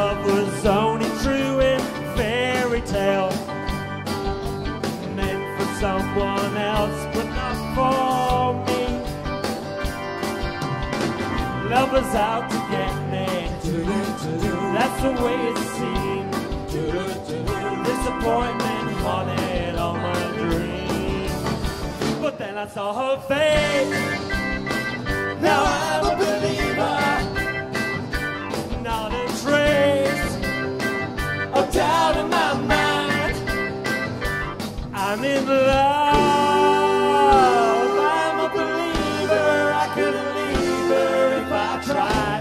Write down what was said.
love was only true in fairy tales, meant for someone else, but not for me. Lovers out to get me, that's the way it seemed. Disappointment haunted all my dreams. But then I saw her face. Now I'm a believer. Not a trace of doubt in my mind. I'm in love. I'm a believer. I couldn't leave her if I tried.